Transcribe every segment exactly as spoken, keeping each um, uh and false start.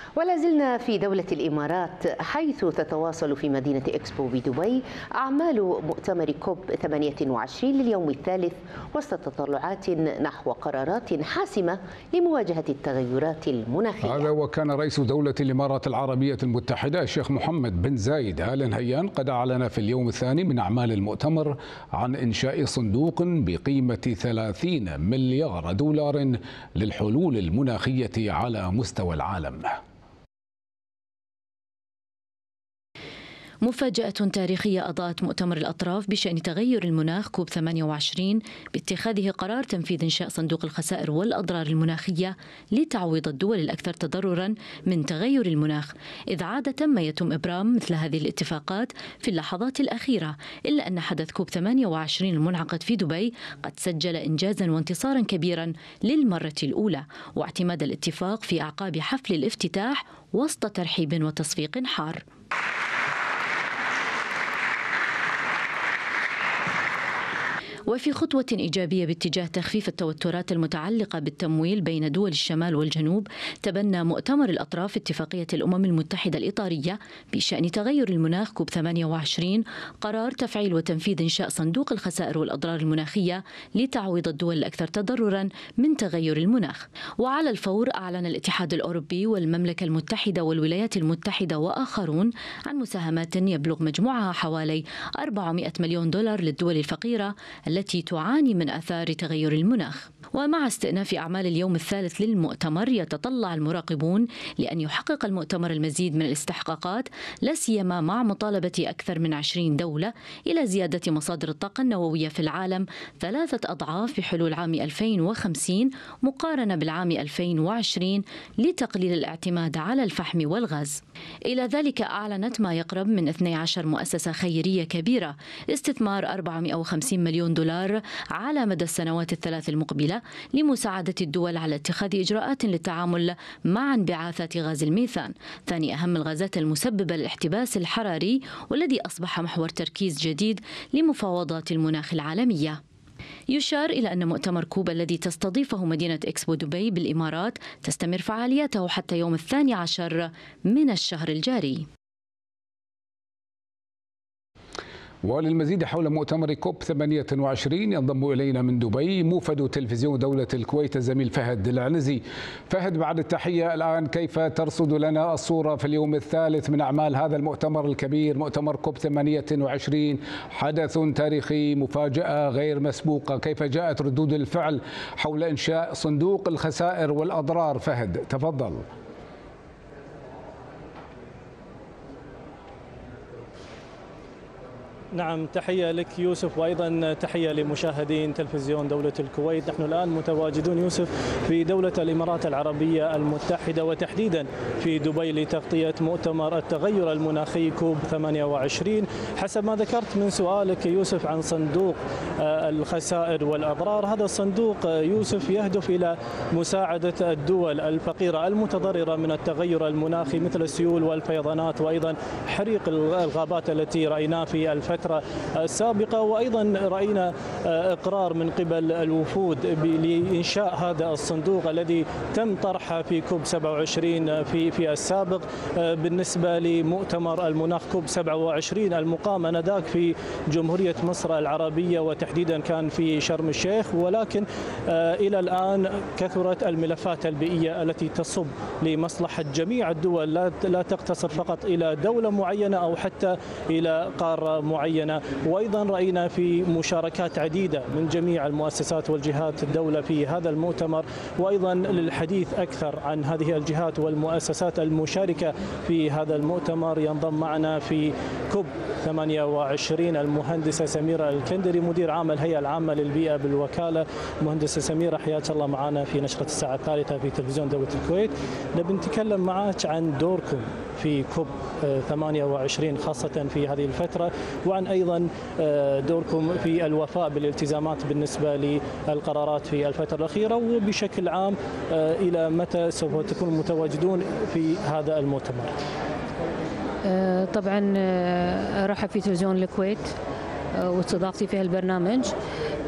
ولا زلنا في دولة الإمارات، حيث تتواصل في مدينة إكسبو بدبي أعمال مؤتمر كوب ثمانية وعشرين لليوم الثالث، وسط تطلعات نحو قرارات حاسمة لمواجهة التغيرات المناخية. هذا وكان رئيس دولة الإمارات العربية المتحدة الشيخ محمد بن زايد آل نهيان قد أعلن في اليوم الثاني من أعمال المؤتمر عن إنشاء صندوق بقيمة ثلاثين مليار دولار للحلول المناخية على مستوى العالم. مفاجأة تاريخية أضاءت مؤتمر الأطراف بشأن تغير المناخ كوب ثمانية وعشرين باتخاذه قرار تنفيذ إنشاء صندوق الخسائر والأضرار المناخية لتعويض الدول الأكثر تضررا من تغير المناخ، إذ عادة ما يتم إبرام مثل هذه الاتفاقات في اللحظات الأخيرة، إلا أن حدث كوب ثمانية وعشرين المنعقد في دبي قد سجل إنجازا وانتصارا كبيرا للمرة الأولى، واعتماد الاتفاق في أعقاب حفل الافتتاح وسط ترحيب وتصفيق حار. وفي خطوة إيجابية باتجاه تخفيف التوترات المتعلقة بالتمويل بين دول الشمال والجنوب، تبنى مؤتمر الأطراف اتفاقية الأمم المتحدة الإطارية بشأن تغير المناخ كوب ثمانية وعشرين قرار تفعيل وتنفيذ إنشاء صندوق الخسائر والأضرار المناخية لتعويض الدول الأكثر تضررا من تغير المناخ. وعلى الفور أعلن الاتحاد الأوروبي والمملكة المتحدة والولايات المتحدة وآخرون عن مساهمات يبلغ مجموعها حوالي أربعمائة مليون دولار للدول الفقيرة التي تعاني من آثار تغير المناخ. ومع استئناف أعمال اليوم الثالث للمؤتمر، يتطلع المراقبون لأن يحقق المؤتمر المزيد من الاستحقاقات، لا سيما مع مطالبة أكثر من عشرين دولة إلى زيادة مصادر الطاقة النووية في العالم ثلاثة أضعاف بحلول عام ألفين وخمسين مقارنة بالعام ألفين وعشرين لتقليل الاعتماد على الفحم والغاز. إلى ذلك أعلنت ما يقرب من اثنتي عشرة مؤسسة خيرية كبيرة استثمار أربعمائة وخمسين مليون دولار على مدى السنوات الثلاث المقبلة لمساعدة الدول على اتخاذ إجراءات للتعامل مع انبعاثات غاز الميثان، ثاني أهم الغازات المسببة للاحتباس الحراري، والذي أصبح محور تركيز جديد لمفاوضات المناخ العالمية. يشار إلى أن مؤتمر كوب الذي تستضيفه مدينة إكسبو دبي بالإمارات تستمر فعالياته حتى يوم الثاني عشر من الشهر الجاري. وللمزيد حول مؤتمر كوب ثمانية وعشرين ينضم إلينا من دبي موفد تلفزيون دولة الكويت الزميل فهد العنزي. فهد، بعد التحية، الآن كيف ترصد لنا الصورة في اليوم الثالث من أعمال هذا المؤتمر الكبير، مؤتمر كوب ثمانية وعشرين، حدث تاريخي، مفاجأة غير مسبوقة، كيف جاءت ردود الفعل حول إنشاء صندوق الخسائر والأضرار؟ فهد تفضل. نعم، تحية لك يوسف، وأيضا تحية لمشاهدين تلفزيون دولة الكويت. نحن الآن متواجدون يوسف في دولة الإمارات العربية المتحدة، وتحديدا في دبي لتغطية مؤتمر التغير المناخي كوب ثمانية وعشرين. حسب ما ذكرت من سؤالك يوسف عن صندوق الخسائر والأضرار، هذا الصندوق يوسف يهدف إلى مساعدة الدول الفقيرة المتضررة من التغير المناخي مثل السيول والفيضانات، وأيضا حريق الغابات التي رأيناه في الفترة السابقة. وأيضا رأينا إقرار من قبل الوفود لإنشاء هذا الصندوق الذي تم طرحه في كوب سبعة وعشرين في في السابق. بالنسبة لمؤتمر المناخ كوب سبعة وعشرين المقام آنذاك في جمهورية مصر العربية، وتحديدا كان في شرم الشيخ، ولكن إلى الآن كثرت الملفات البيئية التي تصب لمصلحة جميع الدول، لا تقتصر فقط إلى دولة معينة أو حتى إلى قارة معينة. وأيضا رأينا في مشاركات عديدة من جميع المؤسسات والجهات الدولة في هذا المؤتمر. وأيضا للحديث أكثر عن هذه الجهات والمؤسسات المشاركة في هذا المؤتمر ينضم معنا في كوب ثمانية وعشرين المهندسة سميرة الكندري، مدير عام الهيئة العامة للبيئة بالوكالة. مهندسة سميرة، حياك الله معنا في نشرة الساعة الثالثة في تلفزيون دولة الكويت. نبي نتكلم معك عن دوركم في كوب ثمانية وعشرين خاصة في هذه الفترة، وعن أيضا دوركم في الوفاء بالالتزامات بالنسبة للقرارات في الفترة الأخيرة، وبشكل عام إلى متى سوف تكونوا متواجدون في هذا المؤتمر؟ طبعا أرحب في تلفزيون الكويت واستضافتي في البرنامج.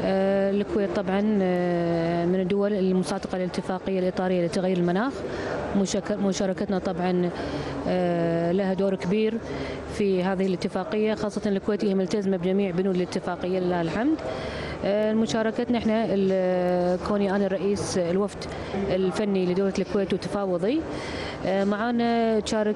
الكويت طبعا من الدول المصادقة للاتفاقية الإطارية لتغير المناخ، مشاركتنا طبعا لها دور كبير في هذه الاتفاقية، خاصة الكويت هي ملتزمة بجميع بنود الاتفاقية لله الحمد. مشاركتنا احنا كوني انا رئيس الوفد الفني لدولة الكويت وتفاوضي، معانا تشارك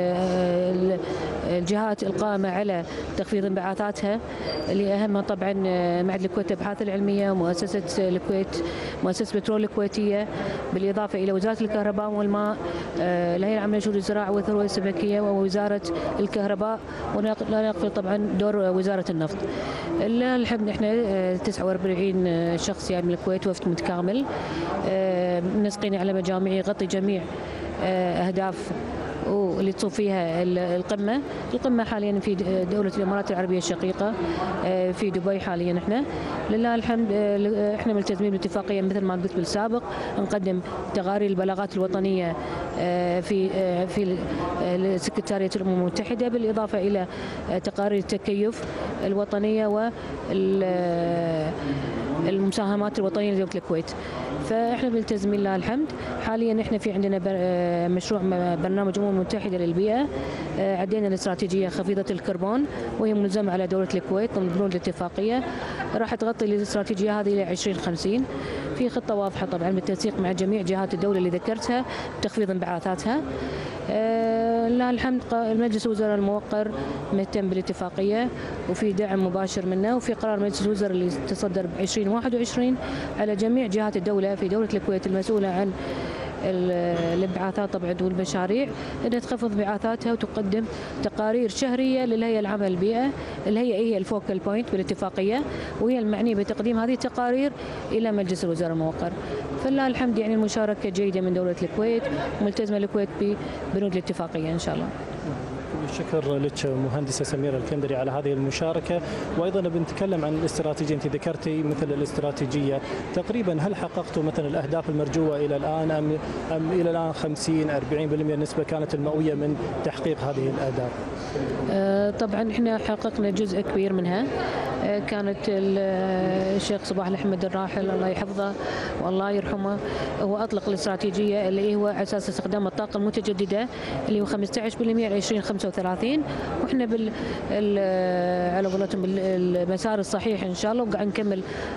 الجهات القائمة على تخفيض انبعاثاتها اللي أهمها طبعا معهد الكويت للأبحاث العلمية ومؤسسة الكويت مؤسسة بترول الكويتية، بالإضافة إلى وزارة الكهرباء والماء، الهيئة العامة لشؤون الزراعة والثروة السمكية ووزارة الكهرباء، ولا نغفل طبعا دور وزارة النفط. الحمد احنا تسعة وأربعين شخص يعني من الكويت، وفد متكامل منسقين على مجاميع يغطي جميع أهداف واللي تصوب فيها القمة. القمة حاليا في دولة الإمارات العربية الشقيقة في دبي حاليا. احنا لله الحمد احنا ملتزمين بالاتفاقية مثل ما قلت بالسابق، نقدم تقارير البلاغات الوطنية في في سكرتارية الأمم المتحدة، بالإضافة إلى تقارير التكيف الوطنية والمساهمات الوطنية لدولة الكويت. فاحنا ملتزمين لله الحمد. حاليا احنا في عندنا مشروع برنامج الامم المتحده للبيئه، عدينا الاستراتيجيه خفيضه الكربون وهي ملزمه على دوله الكويت ضمن بنود الاتفاقيه، راح تغطي الاستراتيجيه هذه الى عشرين خمسين. في خطه واضحه طبعا بالتنسيق مع جميع جهات الدوله اللي ذكرتها بتخفيض انبعاثاتها. آه لله الحمد المجلس الوزراء الموقر مهتم بالاتفاقيه وفي دعم مباشر منه، وفي قرار مجلس الوزراء اللي تصدر ب عشرين واحد وعشرين على جميع جهات الدوله في دوله الكويت المسؤوله عن الانبعاثات طبعا والمشاريع انها تخفض انبعاثاتها وتقدم تقارير شهريه للهيئه العامه للبيئه. الهيئه هي الفوكال بوينت بالاتفاقيه وهي المعنيه بتقديم هذه التقارير الى مجلس الوزراء الموقر. فلله الحمد يعني المشاركه جيده من دوله الكويت وملتزمه الكويت ببنود الاتفاقيه ان شاء الله. شكر لك مهندسة سميرة الكندري على هذه المشاركة. وأيضا بنتكلم عن الاستراتيجية، أنت ذكرتي مثل الاستراتيجية تقريبا، هل حققتوا مثلا الأهداف المرجوة إلى الآن أم, أم إلى الآن خمسين أربعين بالمئة النسبة كانت المئوية من تحقيق هذه الأهداف؟ آه طبعا احنا حققنا جزء كبير منها. آه كانت الشيخ صباح الأحمد الراحل الله يحفظه والله يرحمه هو أطلق الاستراتيجية اللي هو على أساس استخدام الطاقة المتجددة اللي هو خمسة عشر بالمئة ل عشرين خمسة وثلاثين، واحنا بال على قولتهم بالمسار الصحيح ان شاء الله، وقاعد نكمل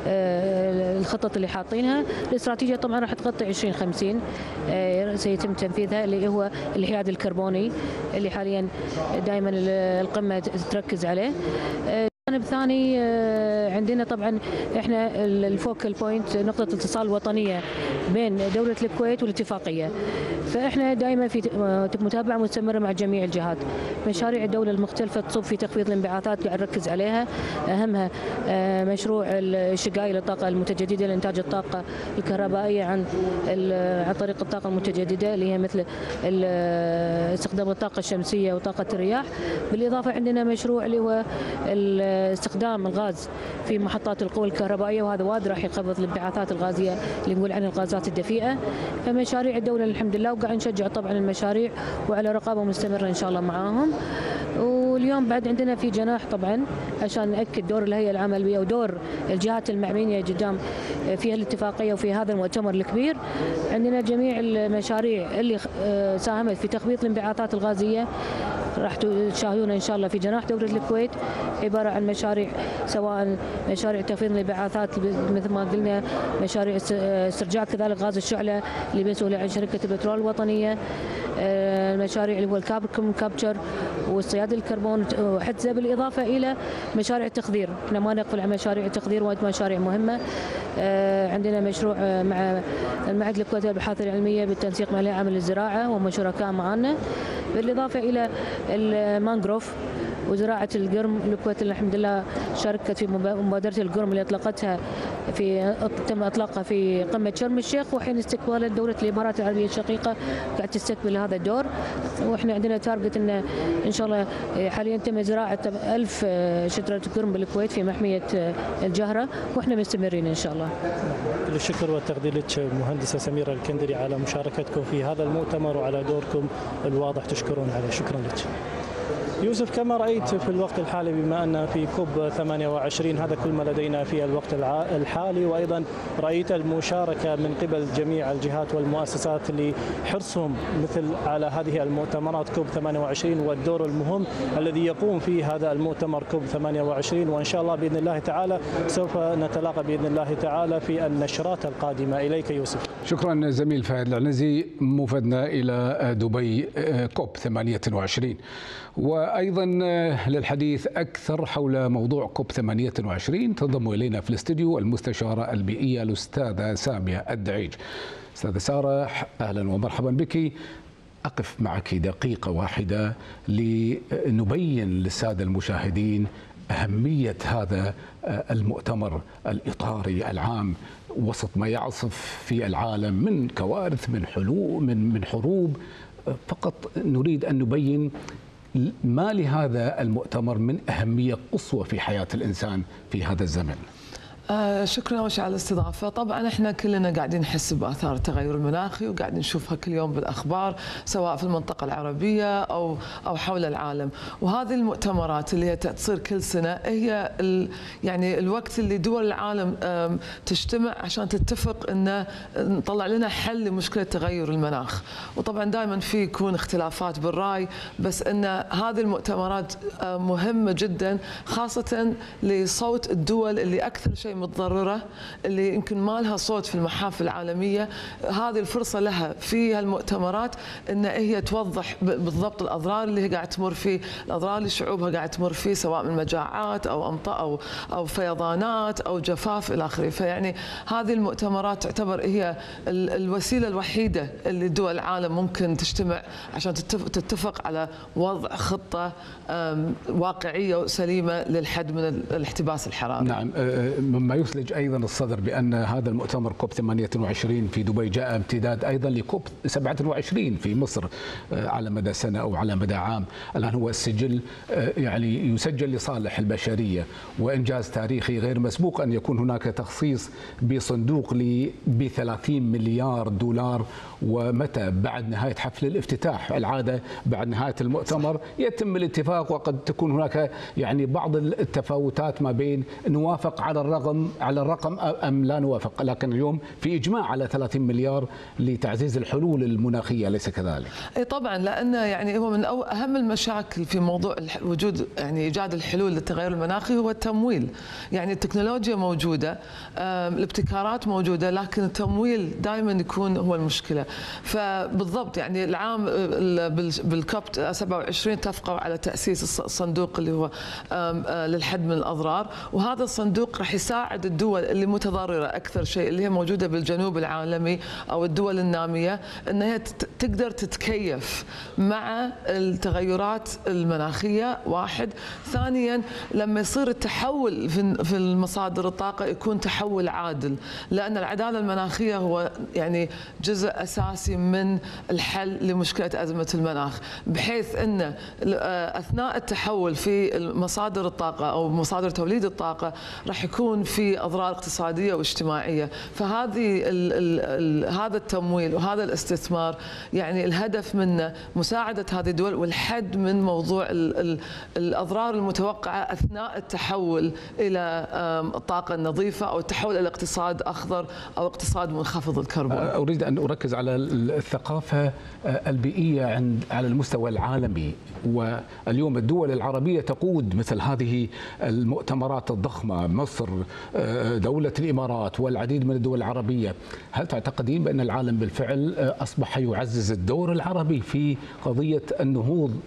الخطط اللي حاطينها. الاستراتيجيه طبعا راح تغطي عشرين خمسين سيتم تنفيذها، اللي هو الحياد الكربوني اللي حاليا دائما القمه تركز عليه. الجانب الثاني عندنا طبعا احنا الفوكال بوينت نقطه اتصال وطنيه بين دوله الكويت والاتفاقيه، فاحنا دائما في متابعه مستمره مع جميع الجهات. مشاريع الدوله المختلفه تصب في تخفيض الانبعاثات قاعد نركز عليها، اهمها مشروع الشقاي للطاقه المتجدده لانتاج الطاقه الكهربائيه عن عن طريق الطاقه المتجدده اللي هي مثل استخدام الطاقه الشمسيه وطاقه الرياح. بالاضافه عندنا مشروع اللي هو استخدام الغاز في محطات القوى الكهربائيه، وهذا وايد راح يخفض الانبعاثات الغازيه اللي نقول عنها الغازات الدفيئه. فمشاريع الدوله الحمد لله، وقاعد نشجع طبعا المشاريع وعلى رقابه مستمره ان شاء الله معاهم. واليوم بعد عندنا في جناح طبعا عشان ناكد دور الهيئه العامه للبيئه ودور الجهات المعنيه قدام في الاتفاقيه وفي هذا المؤتمر الكبير. عندنا جميع المشاريع اللي ساهمت في تخفيض الانبعاثات الغازيه راح تشاهدونها ان شاء الله في جناح دوله الكويت، عباره عن مشاريع سواء مشاريع تخفيض الانبعاثات مثل ما قلنا، مشاريع استرجاع كذلك غاز الشعله اللي مسؤوله عن شركه البترول الوطنيه، المشاريع اللي هو الكاربون كابتشر والصياده الكربون وحتى بالاضافه الى مشاريع التخدير. احنا ما نغفل عن مشاريع التخدير، وايد مشاريع مهمه. عندنا مشروع مع المعهد الكويتي للابحاث العلميه بالتنسيق مع الهيئه العامه للزراعه وهم شركاء معنا، بالاضافه الى المانجروف وزراعه القرم. الكويت الحمد لله شاركت في مبادره القرم اللي اطلقتها في تم اطلاقها في قمه شرم الشيخ، وحين استقبالت دوله الامارات العربيه الشقيقه قاعد تستقبل هذا الدور. واحنا عندنا تارجت ان ان شاء الله حاليا تم زراعه ألف شجره قرم بالكويت في محميه الجهره، واحنا مستمرين ان شاء الله. كل الشكر والتقدير لك مهندسه سميره الكندري على مشاركتكم في هذا المؤتمر وعلى دوركم الواضح تشكرون عليه. شكرا لك. يوسف، كما رأيت في الوقت الحالي بما أن في كوب ثمانية وعشرين هذا كل ما لدينا في الوقت الحالي، وأيضا رأيت المشاركة من قبل جميع الجهات والمؤسسات لحرصهم مثل على هذه المؤتمرات كوب ثمانية وعشرين والدور المهم الذي يقوم فيه هذا المؤتمر كوب ثمانية وعشرين. وإن شاء الله بإذن الله تعالى سوف نتلاقى بإذن الله تعالى في النشرات القادمة. إليك يوسف. شكرا زميل فهد العنزي موفدنا إلى دبي كوب ثمانية وعشرين. وأيضا للحديث أكثر حول موضوع كوب ثمانية وعشرين تنضم إلينا في الاستديو المستشارة البيئية الأستاذة سامية الدعيج. أستاذة سارة، أهلا ومرحبا بك. أقف معك دقيقة واحدة لنبين للسادة المشاهدين أهمية هذا المؤتمر الإطاري العام وسط ما يعصف في العالم من كوارث، من حلول، من من حروب. فقط نريد أن نبين ما لهذا المؤتمر من أهمية قصوى في حياة الإنسان في هذا الزمن. آه شكرا أول شيء على الاستضافة. طبعا احنا كلنا قاعدين نحس بآثار التغير المناخي وقاعدين نشوفها كل يوم بالأخبار سواء في المنطقة العربية أو أو حول العالم، وهذه المؤتمرات اللي هي تصير كل سنة هي ال يعني الوقت اللي دول العالم تجتمع عشان تتفق أن نطلع لنا حل لمشكلة تغير المناخ. وطبعا دائما في يكون اختلافات بالرأي، بس أن هذه المؤتمرات مهمة جدا خاصة لصوت الدول اللي أكثر شيء متضررة، اللي يمكن ما لها صوت في المحافل العالمية. هذه الفرصة لها في هالمؤتمرات ان هي توضح بالضبط الاضرار اللي هي قاعده تمر فيه، الاضرار اللي شعوبها قاعده تمر فيه سواء من مجاعات او امطار او او فيضانات او جفاف الى اخره. فيعني هذه المؤتمرات تعتبر هي الوسيله الوحيده اللي دول العالم ممكن تجتمع عشان تتفق على وضع خطه واقعيه وسليمه للحد من الاحتباس الحراري. نعم، مما يثلج أيضا الصدر بأن هذا المؤتمر كوب ثمانية وعشرين في دبي جاء امتداد أيضا لكوب سبعة وعشرين في مصر على مدى سنة أو على مدى عام. الآن هو السجل يعني يسجل لصالح البشرية وإنجاز تاريخي غير مسبوق أن يكون هناك تخصيص بصندوق ب ثلاثين مليار دولار. ومتى بعد نهاية حفل الافتتاح، العادة بعد نهاية المؤتمر يتم الاتفاق، وقد تكون هناك يعني بعض التفاوتات ما بين نوافق على الرقم على الرقم ام لا نوافق، لكن اليوم في اجماع على ثلاثين مليار لتعزيز الحلول المناخيه، اليس كذلك؟ اي طبعا، لان يعني هو من اهم المشاكل في موضوع وجود يعني ايجاد الحلول للتغير المناخي هو التمويل. يعني التكنولوجيا موجوده، الابتكارات موجوده، لكن التمويل دائما يكون هو المشكله. فبالضبط يعني العام بالكوب سبعة وعشرين اتفقوا على تاسيس الصندوق اللي هو للحد من الاضرار، وهذا الصندوق راح يساعد الدول اللي متضرره اكثر شيء اللي هي موجوده بالجنوب العالمي او الدول الناميه ان هي تقدر تتكيف مع التغيرات المناخيه. واحد، ثانيا لما يصير التحول في المصادر الطاقه يكون تحول عادل، لان العداله المناخيه هو يعني جزء اساسي من الحل لمشكله ازمه المناخ، بحيث ان اثناء التحول في مصادر الطاقه او مصادر توليد الطاقه راح يكون في اضرار اقتصاديه واجتماعيه. فهذه ال ال ال هذا التمويل وهذا الاستثمار يعني الهدف منه مساعده هذه الدول والحد من موضوع ال ال الاضرار المتوقعه اثناء التحول الى الطاقه النظيفه او التحول الى اقتصاد اخضر او اقتصاد منخفض الكربون. اريد ان اركز على الثقافه البيئيه عند على المستوى العالمي، واليوم الدول العربيه تقود مثل هذه المؤتمرات الضخمه، مصر، دولة الإمارات والعديد من الدول العربية. هل تعتقدين بأن العالم بالفعل أصبح يعزز الدور العربي في قضية النهوض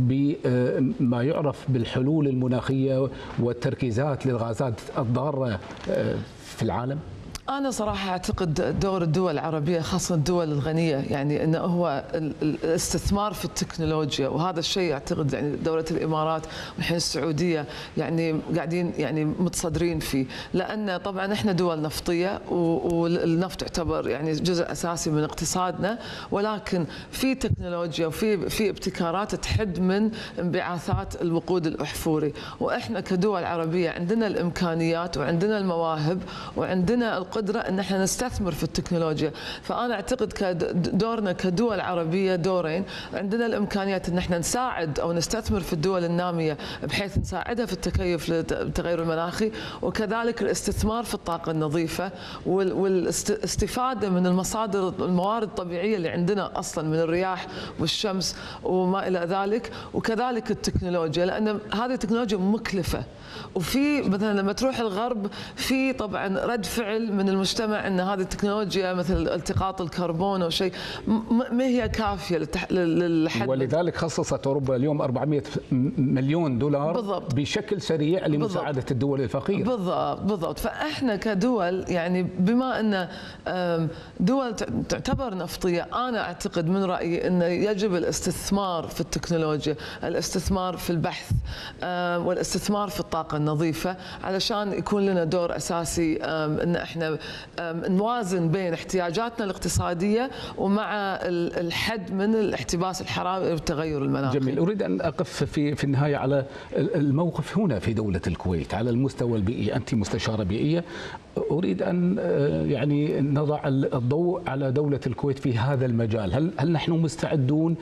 بما يعرف بالحلول المناخية والتركيزات للغازات الضارة في العالم؟ أنا صراحة أعتقد دور الدول العربية خاصة الدول الغنية يعني أنه هو الاستثمار في التكنولوجيا، وهذا الشيء أعتقد يعني دولة الإمارات والحين السعودية يعني قاعدين يعني متصدرين فيه، لأن طبعا إحنا دول نفطية والنفط يعتبر يعني جزء أساسي من اقتصادنا، ولكن في تكنولوجيا وفي في ابتكارات تحد من انبعاثات الوقود الأحفوري، وإحنا كدول عربية عندنا الإمكانيات وعندنا المواهب وعندنا قدرة أن احنا نستثمر في التكنولوجيا. فأنا أعتقد كدورنا كدول عربية دورين، عندنا الإمكانيات أن احنا نساعد أو نستثمر في الدول النامية بحيث نساعدها في التكيف للتغير المناخي، وكذلك الاستثمار في الطاقة النظيفة والاستفادة من المصادر الموارد الطبيعية اللي عندنا أصلا من الرياح والشمس وما إلى ذلك، وكذلك التكنولوجيا، لأن هذه التكنولوجيا مكلفة. وفي مثلا لما تروح الغرب في طبعا رد فعل من المجتمع ان هذه التكنولوجيا مثل التقاط الكربون او شيء ما هي كافيه للحد، ولذلك خصصت اوروبا اليوم أربعمئة مليون دولار بالضبط بشكل سريع لمساعده بالضبط. الدول الفقيره. بالضبط بالضبط. فاحنا كدول يعني بما ان دول تعتبر نفطيه، انا اعتقد من رايي انه يجب الاستثمار في التكنولوجيا، الاستثمار في البحث والاستثمار في الطاقه النظيفه، علشان يكون لنا دور اساسي ان احنا نوازن بين احتياجاتنا الاقتصاديه ومع الحد من الاحتباس الحراري والتغير المناخي. جميل. اريد ان اقف في في النهايه على الموقف هنا في دوله الكويت على المستوى البيئي، انت مستشاره بيئيه، اريد ان يعني نضع الضوء على دوله الكويت في هذا المجال. هل هل نحن مستعدون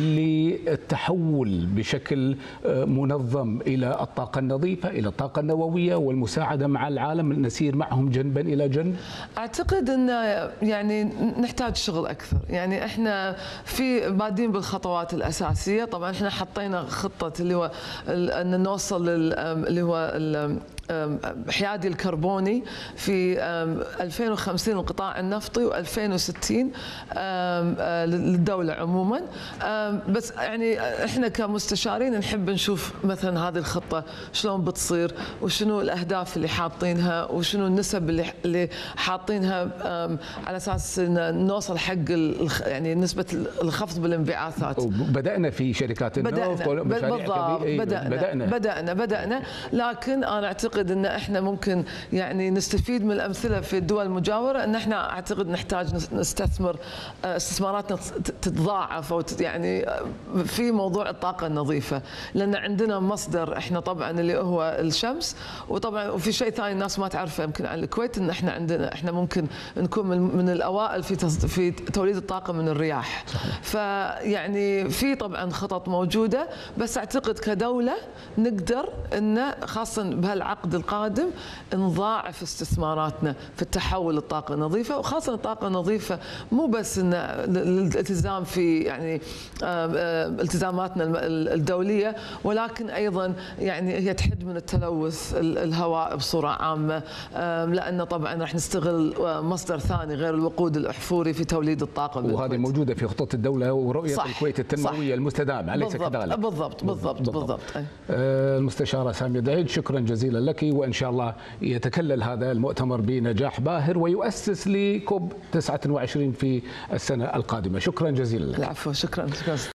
للتحول بشكل منظم الى الطاقه النظيفه، الى الطاقه النوويه، والمساعده مع العالم، نسير معهم جنبا الى جنب؟ اعتقد ان يعني نحتاج شغل اكثر. يعني احنا في بادين بالخطوات الاساسيه، طبعا احنا حطينا خطه اللي هو ان نوصل اللي هو حيادي الكربوني في ألفين وخمسين القطاع النفطي وألفين وستين للدولة عموما. بس يعني احنا كمستشارين نحب نشوف مثلا هذه الخطة شلون بتصير، وشنو الأهداف اللي حاطينها، وشنو النسب اللي اللي حاطينها على أساس نوصل حق يعني نسبة الخفض بالانبعاثات. بدأنا في شركات النفط بالضبط، بدأنا بدأنا بدأنا بدأنا لكن أنا أعتقد ان احنا ممكن يعني نستفيد من الامثله في الدول المجاوره، ان احنا اعتقد نحتاج نستثمر استثماراتنا تتضاعف او يعني في موضوع الطاقه النظيفه، لان عندنا مصدر احنا طبعا اللي هو الشمس، وطبعا وفي شيء ثاني الناس ما تعرفه يمكن عن الكويت، ان احنا عندنا احنا ممكن نكون من, من الاوائل في في توليد الطاقه من الرياح. فيعني في طبعا خطط موجوده، بس اعتقد كدوله نقدر ان خاصه بهالعقد القادم نضاعف استثماراتنا في التحول للطاقه النظيفه، وخاصه الطاقه النظيفه مو بس ان الالتزام في يعني التزاماتنا الدوليه، ولكن ايضا يعني هي تحد من التلوث الهواء بصوره عامه، لان طبعا راح نستغل مصدر ثاني غير الوقود الاحفوري في توليد الطاقه. وهذه موجوده في خطه الدوله ورؤيه صح الكويت التنمويه المستدامه، أليس كذلك؟ بالضبط بالضبط بالضبط, بالضبط. المستشاره ساميه دعيد، شكرا جزيلا لك، وإن شاء الله يتكلل هذا المؤتمر بنجاح باهر ويؤسس لكوب تسعة وعشرين في السنة القادمة. شكرا جزيلا لك. العفو، شكرا.